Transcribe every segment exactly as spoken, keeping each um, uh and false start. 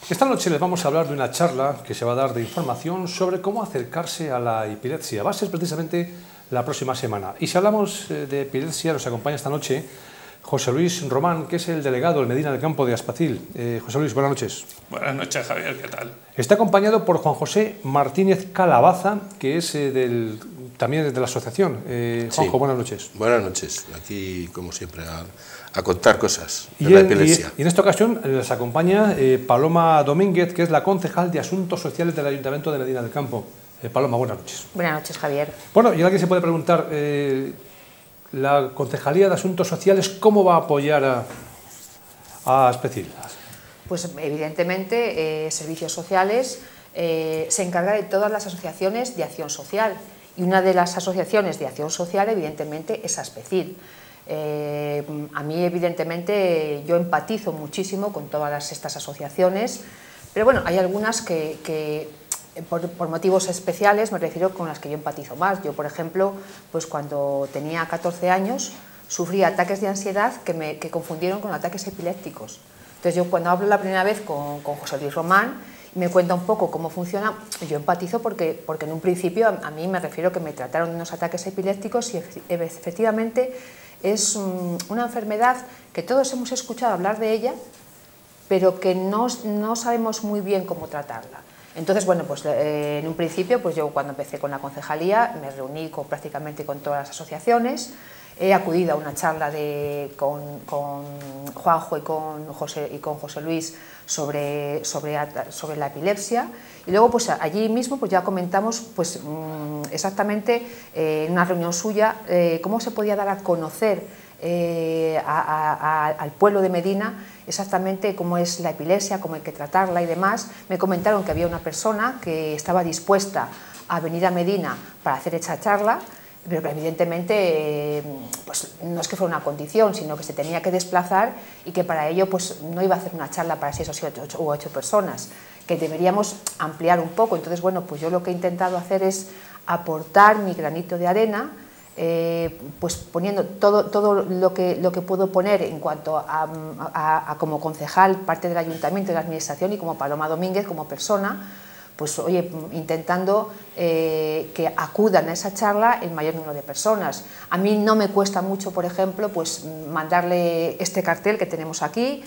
Esta noche les vamos a hablar de una charla que se va a dar de información sobre cómo acercarse a la epilepsia. Va a ser precisamente la próxima semana. Y si hablamos de epilepsia, nos acompaña esta noche José Luis Román, que es el delegado del Medina del Campo de Aspacil. Eh, José Luis, buenas noches. Buenas noches, Javier, ¿qué tal? Está acompañado por Juan José Martínez Calabaza, que es eh, del, también de la asociación. Eh, Juanjo, sí. Buenas noches. Buenas noches. Aquí, como siempre, a, a contar cosas de y la en, epilepsia. Y, y en esta ocasión les acompaña eh, Paloma Domínguez, que es la concejal de Asuntos Sociales del Ayuntamiento de Medina del Campo. Eh, Paloma, buenas noches. Buenas noches, Javier. Bueno, y alguien se puede preguntar, eh, la Concejalía de Asuntos Sociales, ¿cómo va a apoyar a, a Aspacil? Pues evidentemente, eh, Servicios Sociales eh, se encarga de todas las asociaciones de acción social, y una de las asociaciones de acción social, evidentemente, es Aspacil. Eh, a mí, evidentemente, yo empatizo muchísimo con todas estas asociaciones, pero bueno, hay algunas que, que por, por motivos especiales, me refiero con las que yo empatizo más. Yo, por ejemplo, pues cuando tenía catorce años, sufrí ataques de ansiedad que me que confundieron con ataques epilépticos. Entonces, yo cuando hablo la primera vez con, con José Luis Román, me cuenta un poco cómo funciona, yo empatizo porque, porque en un principio a, a mí me refiero que me trataron de unos ataques epilépticos y efectivamente es um, una enfermedad que todos hemos escuchado hablar de ella, pero que no, no sabemos muy bien cómo tratarla. Entonces, bueno, pues eh, en un principio, pues yo cuando empecé con la concejalía me reuní con, prácticamente con todas las asociaciones. He acudido a una charla de, con, con Juanjo y con José, y con José Luis sobre, sobre, sobre la epilepsia, y luego pues allí mismo pues ya comentamos pues, exactamente eh, en una reunión suya eh, cómo se podía dar a conocer eh, a, a, al pueblo de Medina exactamente cómo es la epilepsia, cómo hay que tratarla y demás. Me comentaron que había una persona que estaba dispuesta a venir a Medina para hacer esa charla, pero que evidentemente pues, no es que fuera una condición, sino que se tenía que desplazar y que para ello pues, no iba a hacer una charla para seis o siete ocho, u ocho personas, que deberíamos ampliar un poco. Entonces, bueno, pues yo lo que he intentado hacer es aportar mi granito de arena, eh, pues poniendo todo, todo lo, que, lo que puedo poner en cuanto a, a, a como concejal, parte del ayuntamiento, de la administración, y como Paloma Domínguez, como persona, pues oye, intentando eh, que acudan a esa charla el mayor número de personas. A mí no me cuesta mucho, por ejemplo, pues mandarle este cartel que tenemos aquí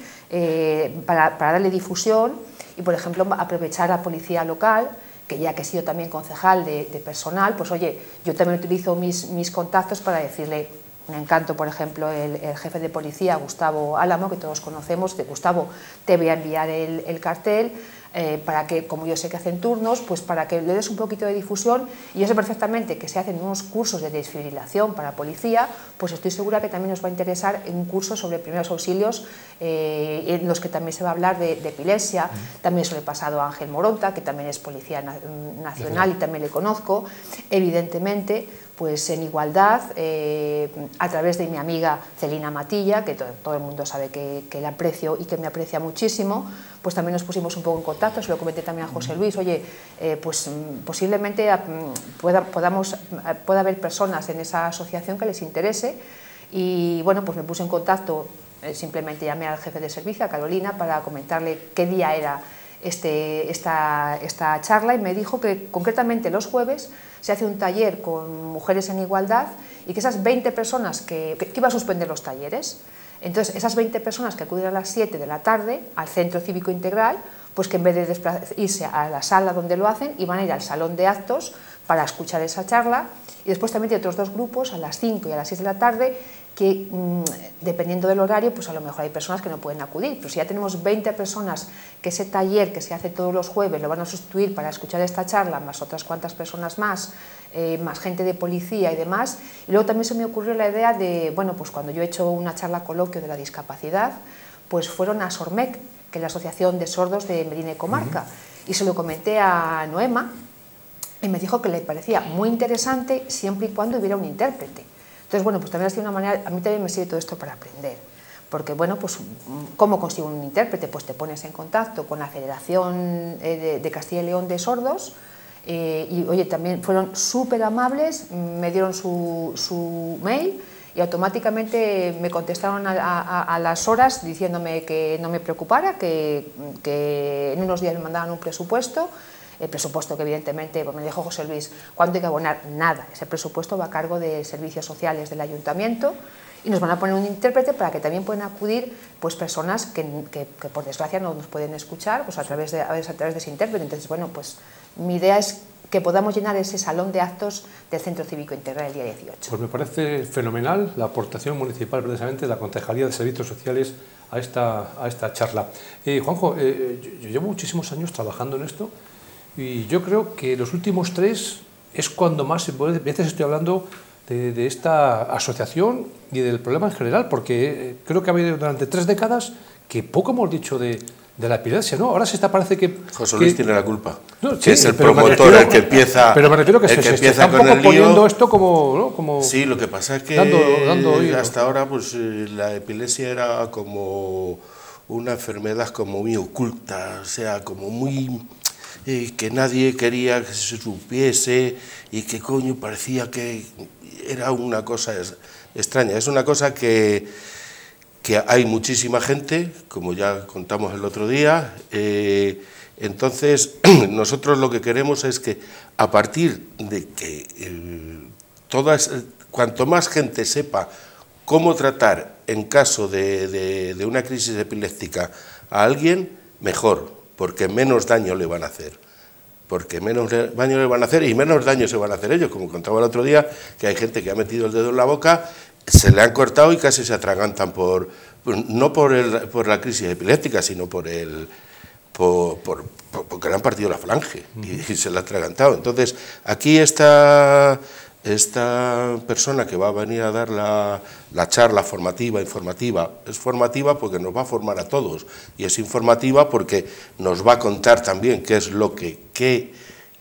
eh, para, para darle difusión y, por ejemplo, aprovechar a la policía local, que ya que he sido también concejal de, de personal, pues oye, yo también utilizo mis, mis contactos para decirle, un encanto, por ejemplo, el, el jefe de policía, Gustavo Álamo, que todos conocemos, de Gustavo, te voy a enviar el, el cartel, Eh, para que, como yo sé que hacen turnos, pues para que le des un poquito de difusión. Y yo sé perfectamente que se hacen unos cursos de desfibrilación para policía, pues estoy segura que también nos va a interesar en un curso sobre primeros auxilios, eh, en los que también se va a hablar de, de epilepsia. Mm. También se lo he pasado a Ángel Moronta, que también es policía na nacional y también le conozco. Evidentemente, pues en igualdad, eh, a través de mi amiga Celina Matilla, que to todo el mundo sabe que, que la aprecio y que me aprecia muchísimo, pues también nos pusimos un poco en contacto, se lo comenté también a José Luis, oye, eh, pues posiblemente pueda, podamos, pueda haber personas en esa asociación que les interese, y bueno, pues me puse en contacto, eh, simplemente llamé al jefe de servicio, a Carolina, para comentarle qué día era Este, esta, esta charla, y me dijo que concretamente los jueves se hace un taller con mujeres en igualdad y que esas veinte personas que, que, que iba a suspender los talleres, entonces esas veinte personas que acuden a las siete de la tarde al Centro Cívico Integral, pues que en vez de irse a la sala donde lo hacen, iban a ir al salón de actos para escuchar esa charla. Y después también hay otros dos grupos a las cinco y a las seis de la tarde que, mmm, dependiendo del horario, pues a lo mejor hay personas que no pueden acudir, pero si ya tenemos veinte personas que ese taller que se hace todos los jueves lo van a sustituir para escuchar esta charla, más otras cuantas personas más, eh, más gente de policía y demás. Y luego también se me ocurrió la idea de, bueno, pues cuando yo he hecho una charla coloquio de la discapacidad, pues fueron a SORMEC, que es la Asociación de Sordos de Medina y Comarca, uh-huh. y se lo comenté a Noema, y me dijo que le parecía muy interesante siempre y cuando hubiera un intérprete. Entonces, bueno, pues también ha sido una manera, a mí también me sirve todo esto para aprender, porque, bueno, pues, ¿cómo consigo un intérprete? Pues te pones en contacto con la Federación de, de Castilla y León de Sordos, eh, y, oye, también fueron súper amables, me dieron su, su mail, y automáticamente me contestaron a, a, a las horas diciéndome que no me preocupara, que, que en unos días me mandaban un presupuesto, el presupuesto que evidentemente, pues me dijo José Luis, ¿cuánto hay que abonar? Nada, ese presupuesto va a cargo de servicios sociales del ayuntamiento y nos van a poner un intérprete para que también puedan acudir pues personas que, que, que por desgracia no nos pueden escuchar pues a través de, a veces a través de ese intérprete. Entonces, bueno, pues mi idea es que podamos llenar ese salón de actos del Centro Cívico Integral el día dieciocho. Pues me parece fenomenal la aportación municipal, precisamente, de la Concejalía de Servicios Sociales a esta, a esta charla. Eh, Juanjo, eh, yo, yo llevo muchísimos años trabajando en esto y yo creo que los últimos tres es cuando más se puede, a veces estoy hablando de, de esta asociación y del problema en general, porque creo que ha habido durante tres décadas que poco hemos dicho de... de la epilepsia, ¿no? Ahora se está, parece que... José que, Luis tiene la culpa, no, que sí, es el pero promotor, refiero, el que empieza, pero me refiero que el se, que se empieza está un con poco el lío. poniendo esto como, ¿no? como... Sí, lo que pasa es que dando, dando hasta ahora pues la epilepsia era como una enfermedad como muy oculta, o sea, como muy... Eh, que nadie quería que se supiese y que coño parecía que era una cosa es, extraña. Es una cosa que... que hay muchísima gente, como ya contamos el otro día, eh, entonces nosotros lo que queremos es que a partir de que eh, todas, cuanto más gente sepa cómo tratar en caso de, de, de una crisis epiléptica a alguien, mejor, porque menos daño le van a hacer. Porque menos daño le van a hacer y menos daño se van a hacer ellos, como contaba el otro día, que hay gente que ha metido el dedo en la boca, se le han cortado y casi se atragantan por, no por, el, por la crisis epiléptica, sino por el, por, por, por, porque le han partido la falange y, y se le ha atragantado. Entonces, aquí esta, esta persona que va a venir a dar la, la charla formativa, informativa, es formativa porque nos va a formar a todos y es informativa porque nos va a contar también qué es lo que, qué,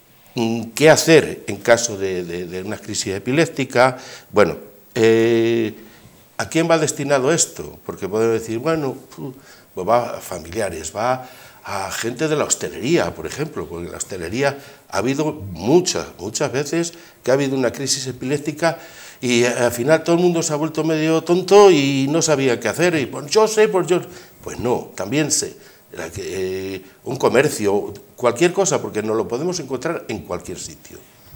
qué hacer en caso de, de, de una crisis epiléptica. Bueno, Eh, ¿a quién va destinado esto? Porque puedo decir, bueno, pues va a familiares, va a gente de la hostelería, por ejemplo, porque en la hostelería ha habido muchas, muchas veces que ha habido una crisis epiléptica y al final todo el mundo se ha vuelto medio tonto y no sabía qué hacer, y pues yo sé, pues yo... Pues no, también sé, eh, un comercio, cualquier cosa, porque nos lo podemos encontrar en cualquier sitio.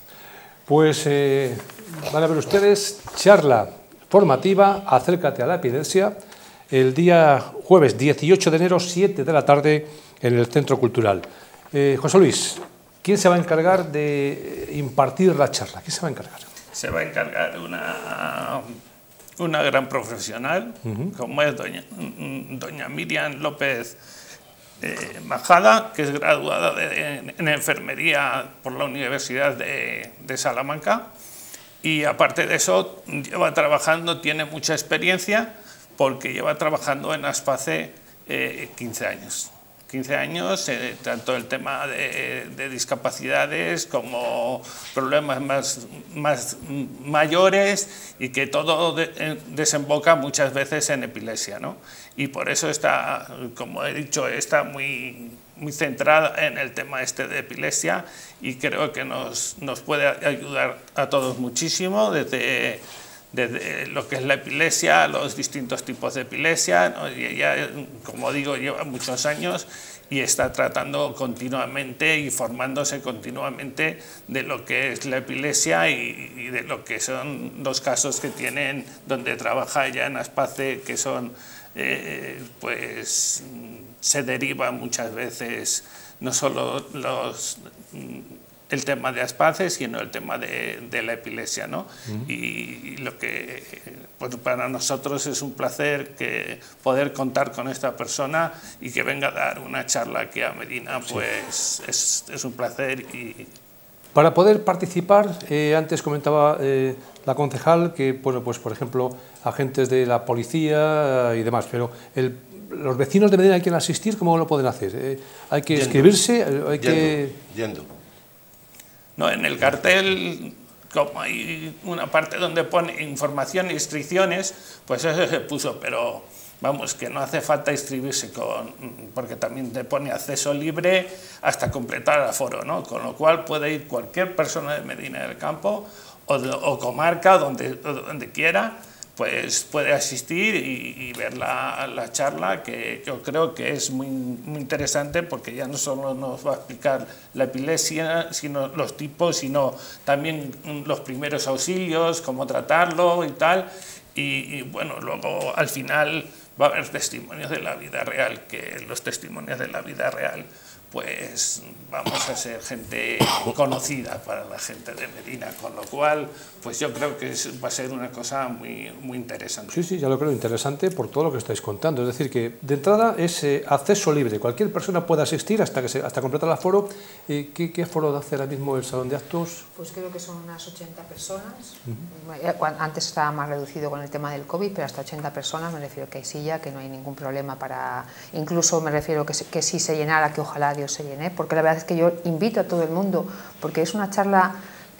Pues eh, van a ver ustedes charla formativa Acércate a la epilepsia el día jueves dieciocho de enero, siete de la tarde, en el Centro Cultural. Eh, José Luis, ¿quién se va a encargar de impartir la charla? ¿Quién se va a encargar? Se va a encargar una, una gran profesional, uh-huh. como es doña, doña Miriam López Eh, Majada, que es graduada de, en, en enfermería por la Universidad de, de Salamanca, y aparte de eso lleva trabajando, tiene mucha experiencia porque lleva trabajando en Aspace eh, quince años. quince años, eh, tanto el tema de, de discapacidades como problemas más, más mayores, y que todo de, eh, desemboca muchas veces en epilepsia, ¿no? Y por eso está, como he dicho, está muy, muy centrada en el tema este de epilepsia, y creo que nos, nos puede ayudar a todos muchísimo, desde, desde lo que es la epilepsia, los distintos tipos de epilepsia, ¿no? Y ella, como digo, lleva muchos años y está tratando continuamente y formándose continuamente de lo que es la epilepsia y, y de lo que son los casos que tienen, donde trabaja ella en Aspace, que son, eh, pues, se deriva muchas veces no solo los... el tema de Aspace, sino el tema de, de la epilepsia, ¿no? Uh-huh. y, y lo que, pues para nosotros es un placer que poder contar con esta persona y que venga a dar una charla aquí a Medina, pues sí. es, es un placer. Y... Para poder participar, eh, antes comentaba eh, la concejal que, bueno, pues por ejemplo, agentes de la policía y demás, pero el, los vecinos de Medina quieren asistir, ¿cómo lo pueden hacer? Eh, ¿Hay que yendo. inscribirse? Hay yendo, que... yendo. No, en el cartel, como hay una parte donde pone información e inscripciones, pues eso se puso, pero vamos, que no hace falta inscribirse, con, porque también te pone acceso libre hasta completar el aforo, ¿no? Con lo cual puede ir cualquier persona de Medina del Campo o, de, o comarca, donde, donde quiera, pues puede asistir y, y ver la, la charla, que yo creo que es muy, muy interesante, porque ya no solo nos va a explicar la epilepsia, sino los tipos, sino también los primeros auxilios, cómo tratarlo y tal. Y, y bueno, luego al final va a haber testimonios de la vida real, que los testimonios de la vida real, pues vamos a ser gente conocida para la gente de Medina, con lo cual, pues yo creo que es, va a ser una cosa muy, muy interesante. Sí, sí, ya lo creo interesante por todo lo que estáis contando. Es decir, que de entrada es eh, acceso libre, cualquier persona puede asistir hasta que se, hasta completar el aforo. Eh, ¿qué, ¿Qué aforo hace ahora mismo el salón de actos? Pues creo que son unas ochenta personas. Uh-huh. Antes estaba más reducido con el tema del COVID, pero hasta ochenta personas, me refiero que hay silla, que no hay ningún problema para... Incluso me refiero que, que si se llenara, que ojalá Dios se llene, porque la verdad es que yo invito a todo el mundo, porque es una charla,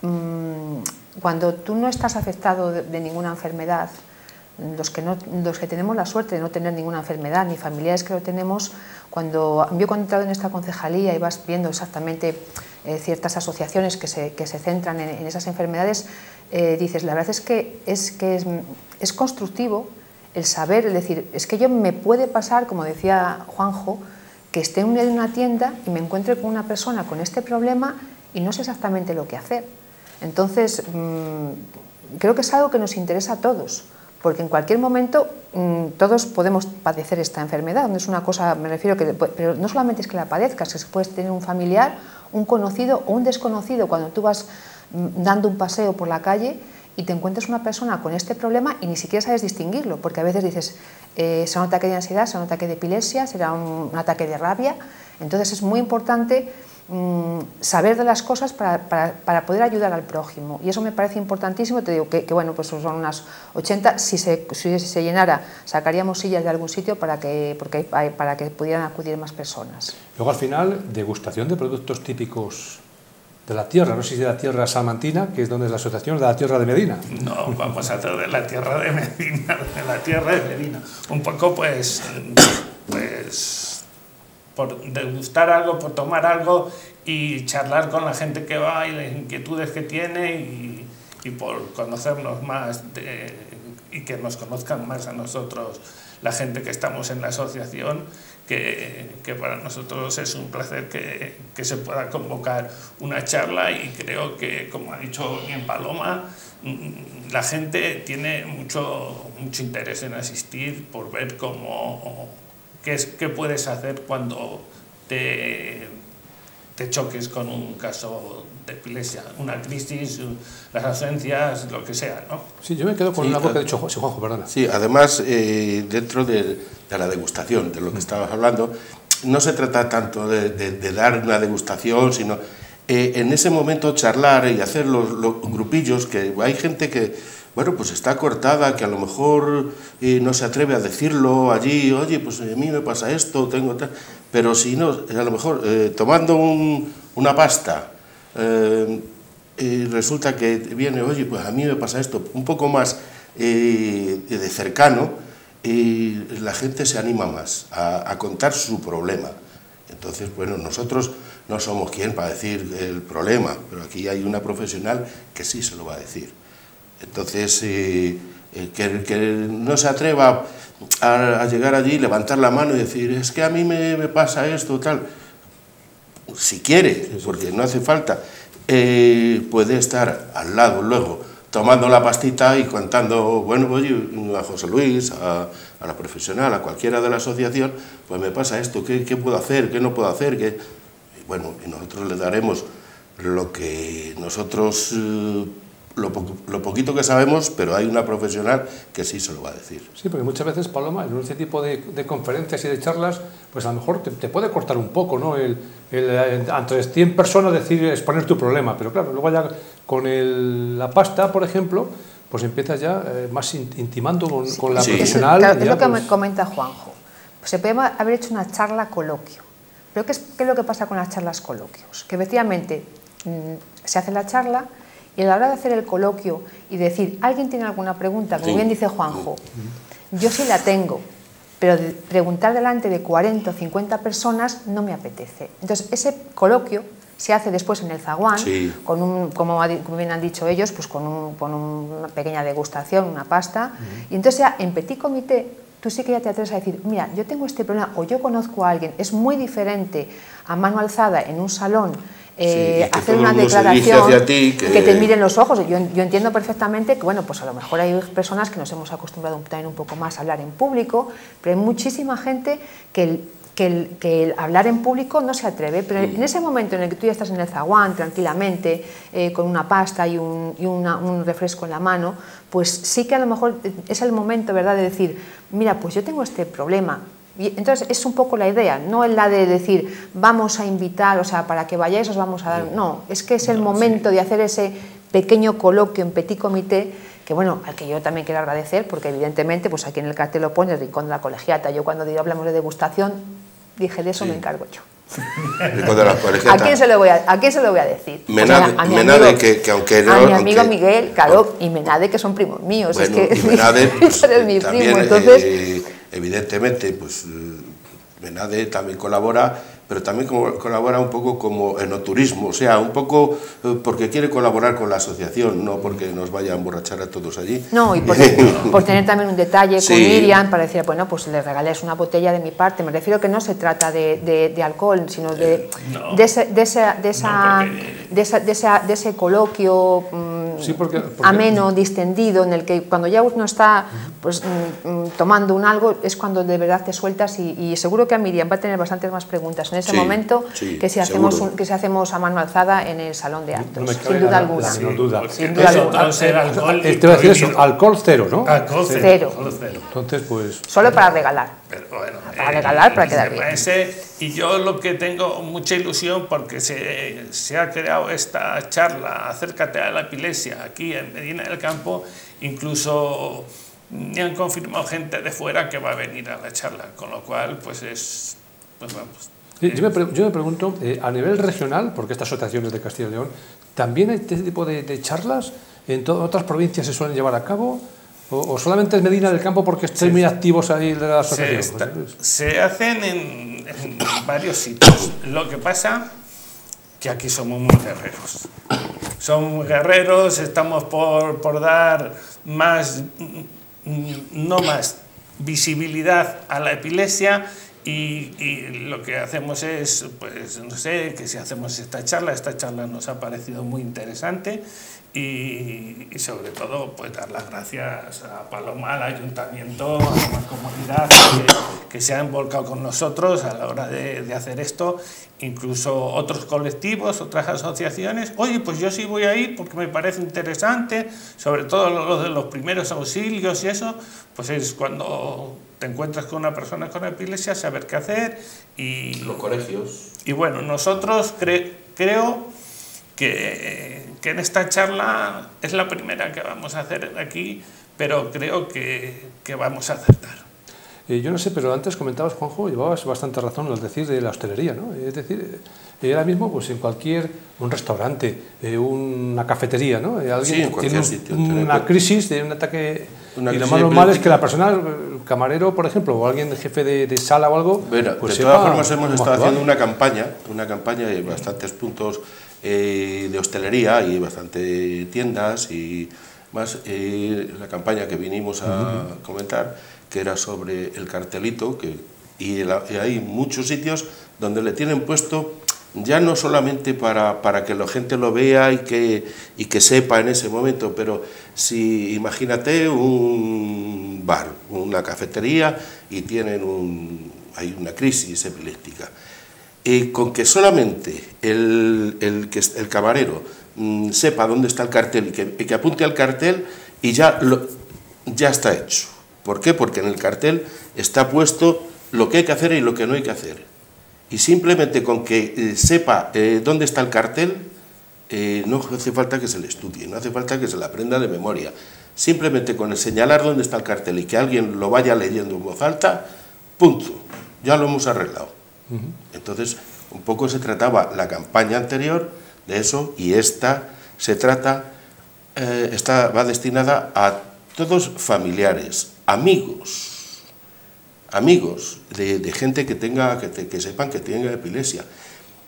mmm, cuando tú no estás afectado de, de ninguna enfermedad, los que, no, los que tenemos la suerte de no tener ninguna enfermedad, ni familiares que lo tenemos, cuando yo cuando he entrado en esta concejalía y vas viendo exactamente eh, ciertas asociaciones que se, que se centran en, en esas enfermedades, eh, dices, la verdad es que, es, que es, es constructivo el saber, es decir, es que yo me puede pasar, como decía Juanjo, que esté en una tienda y me encuentre con una persona con este problema y no sé exactamente lo que hacer. Entonces, mmm, creo que es algo que nos interesa a todos, porque en cualquier momento mmm, todos podemos padecer esta enfermedad. No es una cosa, me refiero que, pero no solamente es que la padezcas, es que puedes tener un familiar, un conocido o un desconocido cuando tú vas mmm, dando un paseo por la calle y te encuentras una persona con este problema y ni siquiera sabes distinguirlo, porque a veces dices, eh, será un ataque de ansiedad, será un ataque de epilepsia, será un, un ataque de rabia. Entonces es muy importante mmm, saber de las cosas para, para, para poder ayudar al prójimo, y eso me parece importantísimo. Te digo que, que bueno, pues son unas ochenta, si se, si se llenara sacaríamos sillas de algún sitio para que, porque hay, para que pudieran acudir más personas. Luego al final, degustación de productos típicos de la tierra, no sé si de la tierra salmantina, que es donde es la asociación, de la tierra de Medina. No, vamos a hacer de la tierra de Medina, de la tierra de Medina. Un poco pues, pues por degustar algo, por tomar algo y charlar con la gente que va y las inquietudes que tiene y, y por conocernos más de, y que nos conozcan más a nosotros, la gente que estamos en la asociación. Que, que para nosotros es un placer que, que se pueda convocar una charla, y creo que, como ha dicho bien Paloma, la gente tiene mucho, mucho interés en asistir por ver cómo, qué, es, qué puedes hacer cuando te, te choques con un caso de epilepsia, una crisis, las ausencias, lo que sea, ¿no? Sí, yo me quedo con sí, algo que ha dicho Juanjo, perdona. Sí, además, eh, dentro de, de la degustación, de lo que estabas hablando, no se trata tanto de, de, de dar una degustación, sino eh, en ese momento charlar y hacer los, los grupillos, que hay gente que, bueno, pues está cortada, que a lo mejor eh, no se atreve a decirlo allí, oye, pues a mí me pasa esto, tengo tal, pero si no, a lo mejor eh, tomando un, una pasta, eh, y resulta que viene, oye, pues a mí me pasa esto, un poco más eh, de cercano, y la gente se anima más a, a contar su problema. Entonces, bueno, nosotros no somos quien para decir el problema, pero aquí hay una profesional que sí se lo va a decir. Entonces, eh, eh, que, que no se atreva a, a llegar allí, levantar la mano y decir, es que a mí me, me pasa esto, tal. Si quiere, porque no hace falta. Eh, puede estar al lado luego tomando la pastita y contando, bueno, oye, a José Luis, a, a la profesional, a cualquiera de la asociación, pues me pasa esto, ¿qué, qué puedo hacer? ¿Qué no puedo hacer? ¿Qué? Y bueno, y nosotros le daremos lo que nosotros, eh, lo, po lo poquito que sabemos, pero hay una profesional que sí se lo va a decir. Sí, porque muchas veces, Paloma, en este tipo de, de conferencias y de charlas, pues a lo mejor te, te puede cortar un poco, ¿no? El, el, el, ante cien personas decir, exponer tu problema, pero claro, luego ya con el, la pasta, por ejemplo, pues empiezas ya eh, más intimando con, sí, con la sí. profesional. Claro, es ya, lo que pues... me comenta Juanjo. Pues se puede haber hecho una charla coloquio. Pero ¿qué es, qué es lo que pasa con las charlas coloquios? Que efectivamente mmm, se hace la charla, y a la hora de hacer el coloquio y decir, ¿alguien tiene alguna pregunta? Como sí. bien dice Juanjo, yo sí la tengo, pero de preguntar delante de cuarenta o cincuenta personas no me apetece. Entonces, ese coloquio se hace después en el zaguán, sí. con un, como, como bien han dicho ellos, pues con, un, con una pequeña degustación, una pasta, uh-huh. y entonces ya en petit comité tú sí que ya te atreves a decir, mira, yo tengo este problema o yo conozco a alguien, es muy diferente a mano alzada en un salón, eh, sí, hacer una declaración, ti, que... que te miren los ojos. Yo, yo entiendo perfectamente que, bueno, pues a lo mejor hay personas que nos hemos acostumbrado también un poco más a hablar en público, pero hay muchísima gente que el, que el, que el hablar en público no se atreve, pero en ese momento en el que tú ya estás en el zaguán tranquilamente, eh, con una pasta y, un, y una, un refresco en la mano, pues sí que a lo mejor es el momento, ¿verdad?, de decir, mira, pues yo tengo este problema. Y entonces es un poco la idea, no es la de decir vamos a invitar, o sea, para que vayáis os vamos a dar, no, es que es el no, momento sí. de hacer ese pequeño coloquio en petit comité, que bueno, al que yo también quiero agradecer, porque evidentemente, pues aquí en el cartel lo pone el rincón de la colegiata. Yo cuando hablamos de degustación, dije de eso sí. me encargo yo. De la ¿A quién se lo voy a, a, quién se lo voy a decir? Menade, o sea, a mi Menade amigo, que, que aunque no, a mi amigo aunque, Miguel, claro, y Menade, que son primos míos. Bueno, es que y Menade, pues, es mi también, primo, entonces... Eh, evidentemente, pues Menade también colabora, pero también colabora un poco como enoturismo, o sea, un poco porque quiere colaborar con la asociación, no porque nos vaya a emborrachar a todos allí. No, y por, por tener también un detalle sí. con Miriam, para decir, bueno, pues le regalés una botella de mi parte. Me refiero que no se trata de, de, de alcohol, sino de, no. de, ese, de, esa, de, esa, no, porque... de, esa, de, esa, de ese coloquio mmm, sí, porque, porque... ameno, distendido, en el que cuando ya uno está pues, mmm, tomando un algo, es cuando de verdad te sueltas y, y seguro que a Miriam va a tener bastantes más preguntas en ese sí, momento sí, que, si hacemos un, que si hacemos a mano alzada en el salón de actos, no me sin duda la, alguna. La sin duda. Sin duda alguna. Ser alcohol te voy a decir eso, alcohol cero, ¿no? Alcohol cero. Cero. Alcohol cero. Entonces, pues... Solo para regalar. Pero bueno, para eh, regalar, para quedar bien. Ese, y yo lo que tengo mucha ilusión porque se, se ha creado esta charla Acércate a la epilepsia aquí en Medina del Campo, incluso me han confirmado gente de fuera que va a venir a la charla, con lo cual pues es, pues vamos. Yo me, yo me pregunto, eh, a nivel regional, porque estas asociaciones de Castilla y León, ¿también hay este tipo de, de charlas? ¿En otras provincias se suelen llevar a cabo? ¿O, o solamente es Medina del Campo porque estáis muy activos ahí de la asociación? Se, está, se hacen en, en varios sitios. Lo que pasa que aquí somos muy guerreros. Somos muy guerreros, estamos por, por dar más, no más visibilidad a la epilepsia. Y, y lo que hacemos es, pues no sé, que si hacemos esta charla, esta charla nos ha parecido muy interesante y, y sobre todo pues dar las gracias a Paloma, al Ayuntamiento, a la comunidad que, que se ha volcado con nosotros a la hora de, de hacer esto, incluso otros colectivos, otras asociaciones. Oye, pues yo sí voy a ir porque me parece interesante, sobre todo lo de los primeros auxilios y eso, pues es cuando te encuentras con una persona con epilepsia, saber qué hacer y... Los colegios. Y bueno, nosotros cre creo que, que en esta charla es la primera que vamos a hacer aquí, pero creo que, que vamos a acertar. Eh, yo no sé, pero antes comentabas, Juanjo, llevabas bastante razón al decir de la hostelería, ¿no? Es decir, eh, ahora mismo pues en cualquier, un restaurante, eh, una cafetería, ¿no? Eh, alguien sí, en tiene un, sitio, una crisis, de un ataque, una y lo más normal es que la persona, el camarero, por ejemplo, o alguien jefe de, de sala o algo, bueno, pues de todas sepa formas hemos estado actuar. haciendo una campaña, una campaña de bastantes puntos eh, de hostelería y bastantes tiendas y más, eh, la campaña que vinimos a uh-huh. comentar, que era sobre el cartelito, que, y, el, y hay muchos sitios donde le tienen puesto, ya no solamente para, para que la gente lo vea y que, y que sepa en ese momento, pero si imagínate un bar, una cafetería y tienen un, hay una crisis epiléptica, y con que solamente el, el, el camarero mmm, sepa dónde está el cartel y que, y que apunte al cartel y ya, lo, ya está hecho. ¿Por qué? Porque en el cartel está puesto lo que hay que hacer y lo que no hay que hacer. Y simplemente con que eh, sepa eh, dónde está el cartel, eh, no hace falta que se le estudie, no hace falta que se le aprenda de memoria. Simplemente con el señalar dónde está el cartel y que alguien lo vaya leyendo en voz alta, punto, ya lo hemos arreglado. Uh-huh. Entonces, un poco se trataba la campaña anterior de eso y esta se trata, eh, esta va destinada a todos familiares, amigos, amigos de, de gente que tenga, que, te, que sepan que tenga epilepsia.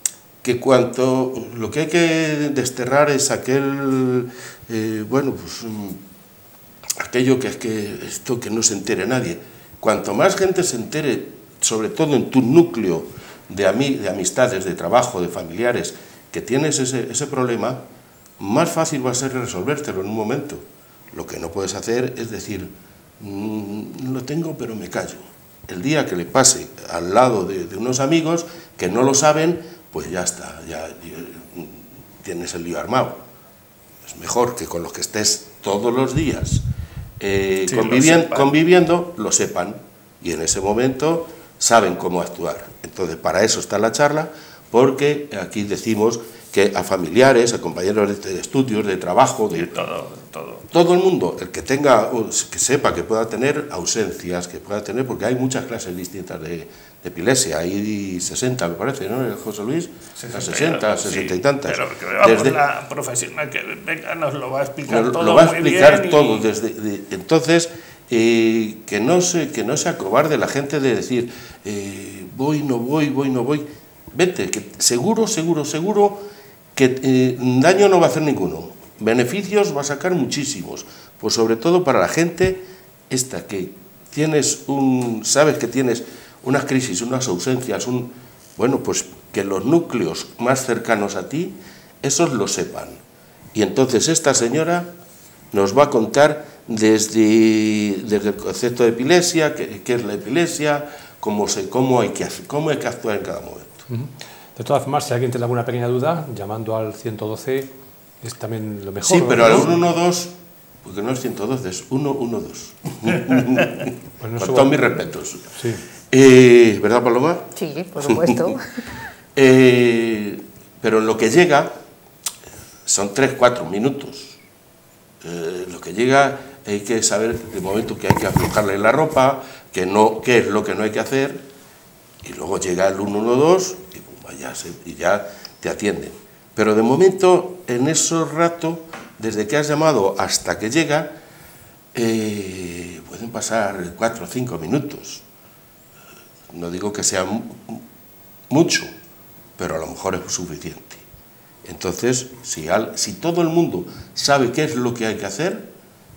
que cuanto, lo que hay que desterrar es aquel, eh, bueno, pues aquello que es que esto que no se entere nadie. Cuanto más gente se entere, sobre todo en tu núcleo de, ami, de amistades, de trabajo, de familiares, que tienes ese, ese problema, más fácil va a ser resolvértelo en un momento. Lo que no puedes hacer es decir, mmm, lo tengo pero me callo. El día que le pase al lado de, de unos amigos que no lo saben, pues ya está, ya, ya tienes el lío armado. Es mejor que con los que estés todos los días eh, sí, conviviendo, lo conviviendo, lo sepan, y en ese momento saben cómo actuar. Entonces, para eso está la charla, porque aquí decimos que a familiares, a compañeros de estudios, de trabajo, de todo, todo. todo el mundo, el que tenga, que sepa que pueda tener ausencias, que pueda tener, porque hay muchas clases distintas de, de epilepsia, hay sesenta me parece, ¿no, José Luis? sesenta, sesenta, sesenta sí, y tantas. Pero que vamos, desde, la profesional que venga nos lo va a explicar lo, todo Lo va a explicar todo, y... desde, de, entonces, eh, que, no se, que no se acobarde la gente de decir, eh, voy, no voy, voy, no voy, vete, que seguro, seguro, seguro, que eh, daño no va a hacer ninguno, beneficios va a sacar muchísimos, pues sobre todo para la gente esta que tienes un, sabes que tienes unas crisis, unas ausencias, un, bueno, pues que los núcleos más cercanos a ti, esos lo sepan. Y entonces esta señora nos va a contar desde, desde el concepto de epilepsia, qué, qué es la epilepsia, cómo, se, cómo, hay que, cómo hay que actuar en cada momento. Uh-huh. De todas formas, si alguien tiene alguna pequeña duda, llamando al ciento doce es también lo mejor. Sí, pero ¿no? al uno uno dos, porque no es ciento doce, es uno uno dos. Pues no con todos mis respetos. Sí. Eh, ¿Verdad, Paloma? Sí, por supuesto. eh, pero en lo que llega, son tres, cuatro minutos. Eh, lo que llega, hay que saber el momento que hay que aflojarle la ropa, que no, qué es lo que no hay que hacer, y luego llega el uno uno dos y, pues, ya se, y ya te atienden. Pero de momento, en esos ratos, desde que has llamado hasta que llega, eh, pueden pasar cuatro o cinco minutos. No digo que sea mucho, pero a lo mejor es suficiente. Entonces, si, al, si todo el mundo sabe qué es lo que hay que hacer,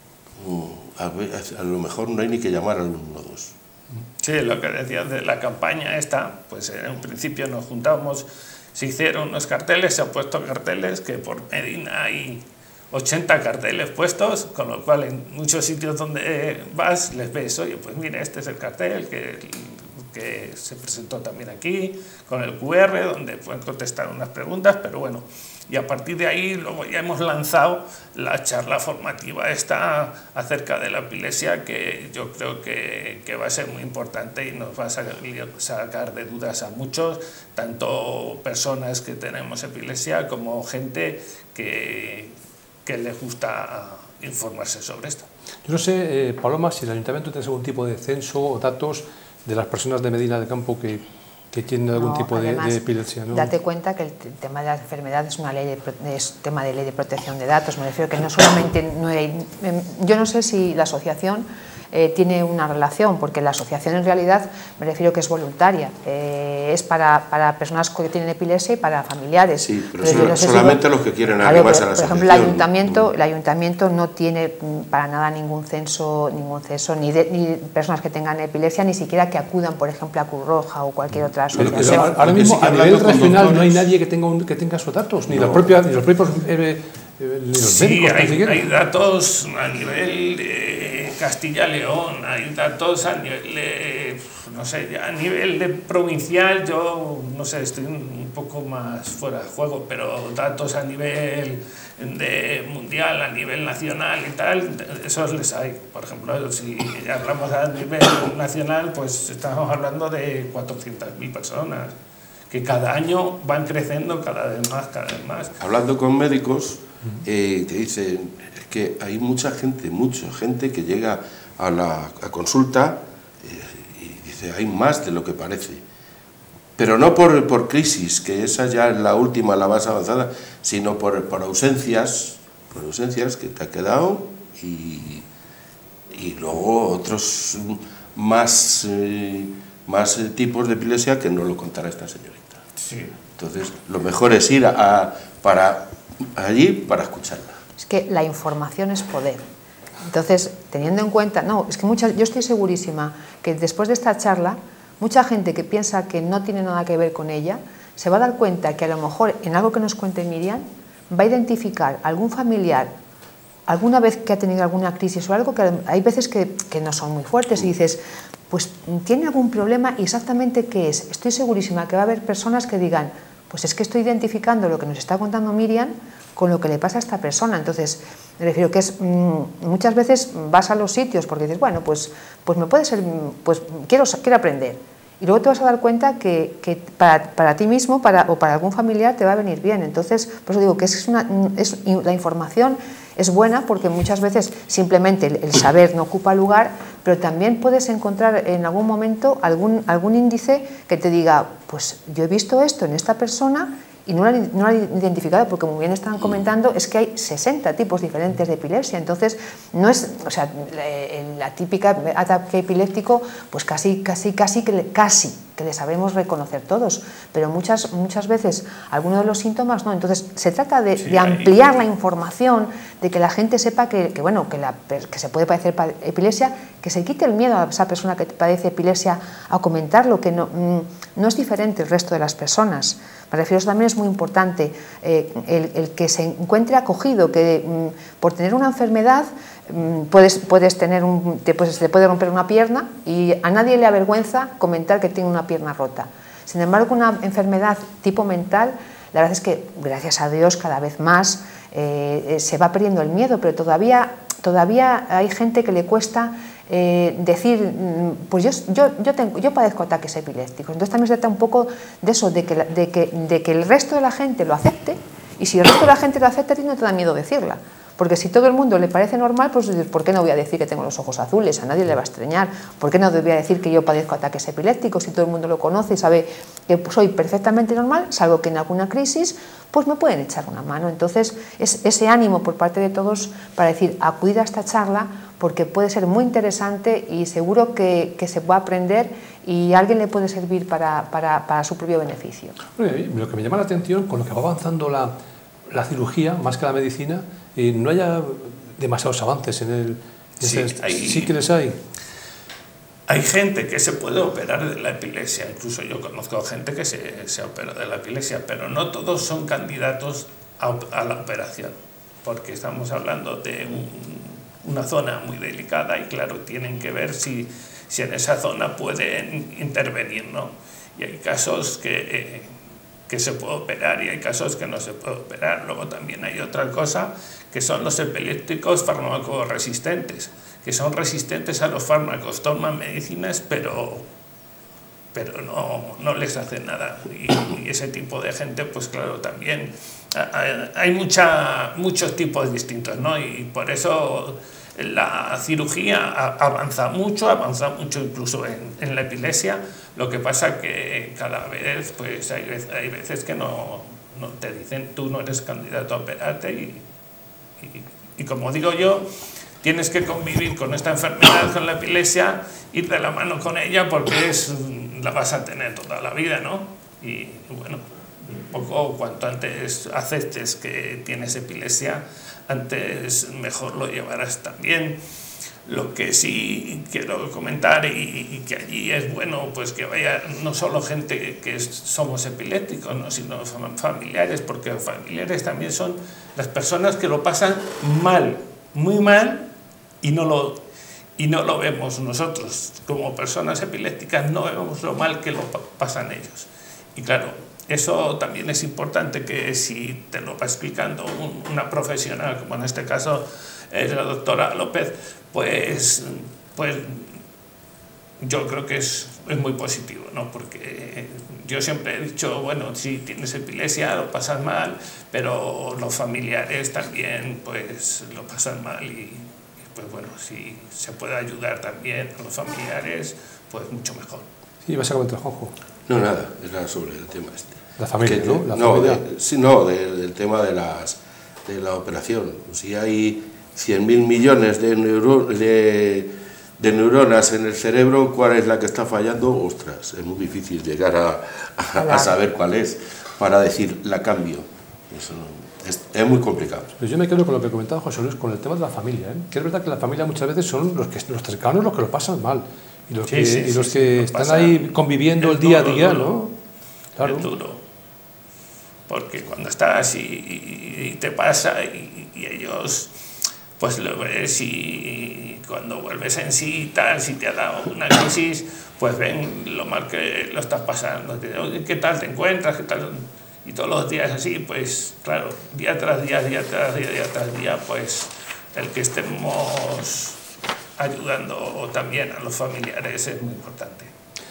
a, a lo mejor no hay ni que llamar al uno uno dos. Sí, lo que decías de la campaña esta, pues en un principio nos juntamos, se hicieron unos carteles, se han puesto carteles, que por Medina hay ochenta carteles puestos, con lo cual en muchos sitios donde vas les ves, oye, pues mira, este es el cartel que, que se presentó también aquí, con el cu erre, donde pueden contestar unas preguntas, pero bueno, y a partir de ahí luego ya hemos lanzado la charla formativa esta acerca de la epilepsia, que yo creo que, que va a ser muy importante y nos va a sacar de dudas a muchos, tanto personas que tenemos epilepsia como gente que, que les gusta informarse sobre esto. Yo no sé, eh, Paloma, si el Ayuntamiento tiene algún tipo de censo o datos de las personas de Medina del Campo que, que tienen algún no, tipo además, de, de epilepsia, ¿no? Date cuenta que el tema de la enfermedad es una ley de, es tema de ley de protección de datos. Me refiero que no solamente no hay, yo no sé si la asociación eh, tiene una relación, porque la asociación en realidad me refiero que es voluntaria, eh, es para, para personas que tienen epilepsia y para familiares. Sí, pero, pero solo, no sé solamente si, los que quieren arrimarse a la asociación. Por ejemplo, el ayuntamiento, el ayuntamiento no tiene para nada ningún censo, ningún censo ni de ni personas que tengan epilepsia, ni siquiera que acudan, por ejemplo, a Cruz Roja o cualquier otra asociación. Pero, pero ahora mismo, a nivel regional, no hay nadie que tenga, un, que tenga esos datos, ni, no. los, propios, ni los propios eh, eh, ni los sí, médicos. Hay, hay datos a nivel de Castilla-León, hay datos a nivel, de, no sé, a nivel de provincial, yo no sé, estoy un poco más fuera de juego, pero datos a nivel de mundial, a nivel nacional y tal, esos les hay. Por ejemplo, si hablamos a nivel nacional, pues estamos hablando de cuatrocientas mil personas, que cada año van creciendo cada vez más, cada vez más. Hablando con médicos, eh, te dicen es que hay mucha gente, mucha gente que llega a la a consulta eh, y dice, hay más de lo que parece. Pero no por, por crisis, que esa ya es la última, la más avanzada, sino por, por ausencias, por ausencias que te ha quedado y, y luego otros más, eh, más tipos de epilepsia que no lo contará esta señorita. Sí. Entonces, lo mejor es ir a, para, allí para escucharla. Es que la información es poder. Entonces, teniendo en cuenta, no, es que muchas, yo estoy segurísima que después de esta charla, mucha gente que piensa que no tiene nada que ver con ella, se va a dar cuenta que a lo mejor en algo que nos cuente Miriam, va a identificar algún familiar, alguna vez que ha tenido alguna crisis o algo, que hay veces que, que no son muy fuertes, y dices, pues tiene algún problema y exactamente qué es. Estoy segurísima que va a haber personas que digan, pues es que estoy identificando lo que nos está contando Miriam con lo que le pasa a esta persona. Entonces, me refiero que es, mmm, muchas veces vas a los sitios porque dices, bueno, pues, pues me puede ser, pues quiero, quiero aprender. Y luego te vas a dar cuenta que, que para, para ti mismo para, o para algún familiar te va a venir bien. Entonces, por eso digo que es una, es, la información es buena porque muchas veces simplemente el, el saber no ocupa lugar, pero también puedes encontrar en algún momento algún, algún índice que te diga, pues yo he visto esto en esta persona y no lo han, no lo han identificado, porque como bien están comentando, es que hay sesenta tipos diferentes de epilepsia. Entonces, no es, o sea, la, la típica ataque epiléptico, pues casi, casi, casi que le, casi que le sabemos reconocer todos, pero muchas, muchas veces algunos de los síntomas no. Entonces, se trata de, sí, de ampliar la información, de que la gente sepa que, que bueno, que, la, que se puede padecer epilepsia, que se quite el miedo a esa persona que padece epilepsia a comentarlo, que no, no es diferente el resto de las personas. Me refiero, eso también es muy importante, eh, el, el que se encuentre acogido, que mm, por tener una enfermedad mm, puedes, puedes tener un, te, pues, te puede romper una pierna y a nadie le avergüenza comentar que tiene una pierna rota. Sin embargo, una enfermedad tipo mental, la verdad es que, gracias a Dios, cada vez más eh, se va perdiendo el miedo, pero todavía, todavía hay gente que le cuesta Eh, decir, pues yo, yo, yo, tengo, yo padezco ataques epilépticos. Entonces también se trata un poco de eso, de que, de, que, de que el resto de la gente lo acepte, y si el resto de la gente lo acepta, a ti no te da miedo decirla. Porque si todo el mundo le parece normal, pues ¿por qué no voy a decir que tengo los ojos azules? A nadie le va a extrañar. ¿Por qué no voy a decir que yo padezco ataques epilépticos si todo el mundo lo conoce y sabe que soy perfectamente normal, salvo que en alguna crisis pues me pueden echar una mano? Entonces, es ese ánimo por parte de todos para decir, acudir a esta charla, porque puede ser muy interesante y seguro que, que se puede aprender y a alguien le puede servir para, para, para su propio beneficio. Lo que me llama la atención, con lo que va avanzando la, la cirugía, más que la medicina, eh, no haya demasiados avances en el... En sí, ese, hay, sí que les hay. Hay gente que se puede operar de la epilepsia, incluso yo conozco gente que se, se opera de la epilepsia, pero no todos son candidatos a, a la operación, porque estamos hablando de un, una zona muy delicada y claro, tienen que ver si, si en esa zona pueden intervenir, ¿no? Y hay casos que, eh, que se puede operar y hay casos que no se puede operar. Luego también hay otra cosa, que son los epilépticos farmacoresistentes, que son resistentes a los fármacos, toman medicinas, pero, pero no, no les hace nada. Y, y ese tipo de gente, pues claro, también hay mucha, muchos tipos distintos, ¿no? Y por eso la cirugía avanza mucho, avanza mucho incluso en, en la epilepsia. Lo que pasa que cada vez, pues hay veces, hay veces que no, no te dicen, tú no eres candidato a operarte y, y, y como digo yo, tienes que convivir con esta enfermedad, con la epilepsia, ir de la mano con ella porque es, la vas a tener toda la vida, ¿no? Y bueno, un poco cuanto antes aceptes que tienes epilepsia, antes mejor lo llevarás también. Lo que sí quiero comentar y, y que allí es bueno, pues que vaya no solo gente que, que somos epilépticos, ¿no? Sino familiares, porque familiares también son las personas que lo pasan mal, muy mal, y no lo, y no lo vemos nosotros. Como personas epilépticas no vemos lo mal que lo pasan ellos. Y claro, eso también es importante, que si te lo va explicando un, una profesional, como en este caso es la doctora López, pues, pues yo creo que es, es muy positivo, ¿no? Porque yo siempre he dicho, bueno, si tienes epilepsia lo pasas mal, pero los familiares también pues lo pasan mal y, y pues bueno, si se puede ayudar también a los familiares, pues mucho mejor. Sí, vas a comentar, Juanjo. No, nada, era sobre el tema este. La familia, que, ¿no? La no, familia. De, sí, no de, del tema de, las, de la operación. Si hay cien mil millones de, neuro, de, de neuronas en el cerebro, ¿cuál es la que está fallando? Ostras, es muy difícil llegar a, a, a saber cuál es. para decir, la cambio. Eso es, es muy complicado. Pues yo me quedo con lo que comentaba José Luis, con el tema de la familia, ¿eh? Que es verdad que la familia muchas veces son los, que, los cercanos los que lo pasan mal, y los sí, que, sí, y los sí, que sí, están ahí conviviendo el día a día, duro, ¿no? Claro. Es duro, porque cuando estás y, y, y te pasa y, y ellos pues lo ves y cuando vuelves en sí y tal, si te ha dado una crisis, pues ven lo mal que lo estás pasando, ¿qué tal te encuentras? ¿Qué tal? Y todos los días así, pues claro, día tras día, día tras día, día tras día, pues el que estemos ayudando también a los familiares es muy importante.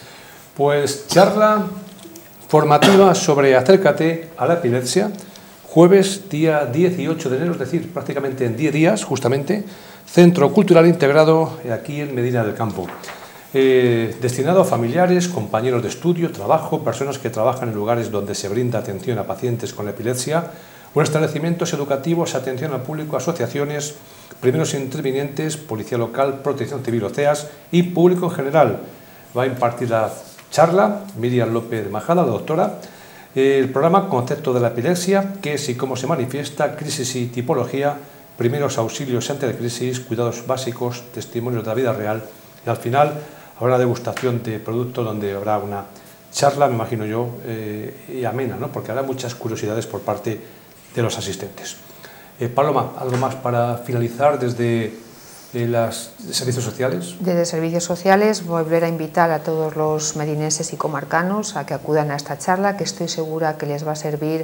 Pues charla formativa sobre Acércate a la epilepsia, jueves día dieciocho de enero, es decir, prácticamente en diez días, justamente, Centro Cultural Integrado aquí en Medina del Campo. Eh, destinado a familiares, compañeros de estudio, trabajo, personas que trabajan en lugares donde se brinda atención a pacientes con epilepsia, o establecimientos educativos, atención al público, asociaciones, primeros intervinientes, policía local, protección civil o C E A S y público en general. Va a impartir la charla Miriam López Majada, la doctora. El programa Concepto de la epilepsia, qué es y cómo se manifiesta, crisis y tipología, primeros auxilios ante la crisis, cuidados básicos, testimonios de la vida real y al final habrá una degustación de producto donde habrá una charla, me imagino yo, eh, y amena, ¿no? Porque habrá muchas curiosidades por parte de los asistentes. Eh, Paloma, ¿algo más para finalizar desde eh, los servicios sociales? Desde servicios sociales volver a invitar a todos los medinenses y comarcanos a que acudan a esta charla, que estoy segura que les va a servir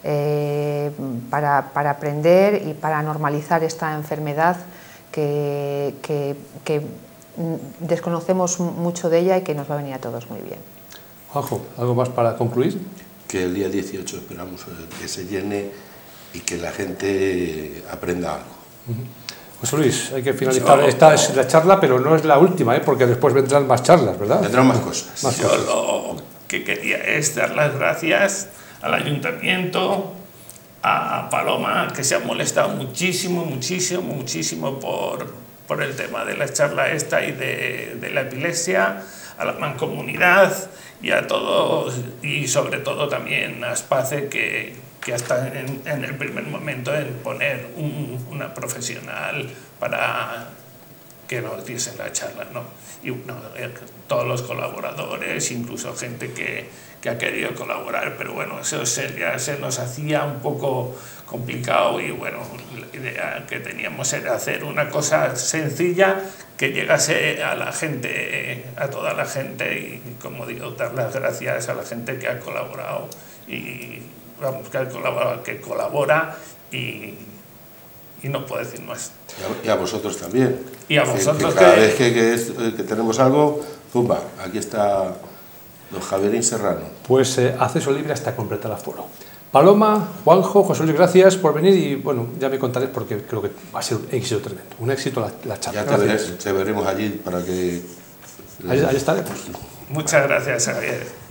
eh, para, para aprender y para normalizar esta enfermedad que, que, que desconocemos mucho de ella y que nos va a venir a todos muy bien. Juanjo, ¿algo más para concluir? Que el día dieciocho esperamos que se llene y que la gente aprenda algo. Uh-huh. José Luis, hay que finalizar. Yo, esta es la charla, pero no es la última, ¿eh? Porque después vendrán más charlas, ¿verdad? Vendrán más cosas. Más Yo cosas. Lo que quería es dar las gracias al ayuntamiento, a Paloma, que se ha molestado muchísimo, muchísimo, muchísimo por, por el tema de la charla esta y de, de la epilepsia, a la mancomunidad y a todos, y sobre todo también a Space, que, que hasta en, en el primer momento en poner un, una profesional para que nos diese la charla, ¿no? Y bueno, todos los colaboradores, incluso gente que, que ha querido colaborar, pero bueno, eso se, ya se nos hacía un poco complicado y bueno, la idea que teníamos era hacer una cosa sencilla que llegase a la gente, a toda la gente y, como digo, dar las gracias a la gente que ha colaborado y vamos, que ha colaborado, que colabora y, y no puedo decir más. Y a, y a vosotros también. Y a vosotros que, que cada que, vez que, que, es, que tenemos algo, zumba, aquí está don Javierín Serrano. Pues eh, acceso libre hasta completar el aforo. Paloma, Juanjo, José Luis, gracias por venir y bueno, ya me contaréis porque creo que va a ser un éxito tremendo, un éxito la, la charla. Ya te, veré, te veremos allí para que... Allí, allí estaremos. Muchas gracias, Javier.